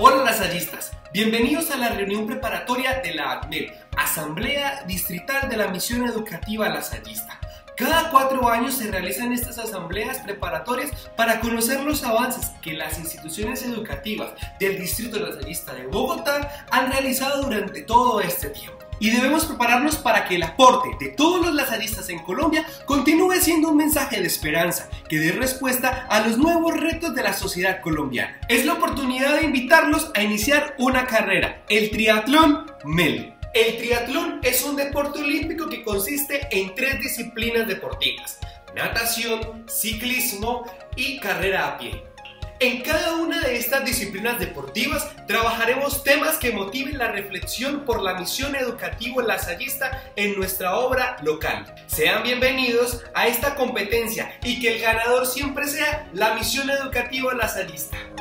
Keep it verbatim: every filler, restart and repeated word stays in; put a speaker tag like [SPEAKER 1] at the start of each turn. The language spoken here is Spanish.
[SPEAKER 1] Hola lasallistas, bienvenidos a la reunión preparatoria de la A C M E L, Asamblea Distrital de la Misión Educativa Lasallista. Cada cuatro años se realizan estas asambleas preparatorias para conocer los avances que las instituciones educativas del Distrito Lasallista de Bogotá han realizado durante todo este tiempo. Y debemos prepararnos para que el aporte de todos los lasallistas en Colombia continúe siendo un mensaje de esperanza que dé respuesta a los nuevos retos de la sociedad colombiana. Es la oportunidad de invitarlos a iniciar una carrera, el Triatlón M E L. El triatlón es un deporte olímpico que consiste en tres disciplinas deportivas: natación, ciclismo y carrera a pie. En cada una de estas disciplinas deportivas trabajaremos temas que motiven la reflexión por la misión educativa lasallista en nuestra obra local. Sean bienvenidos a esta competencia y que el ganador siempre sea la misión educativa lasallista.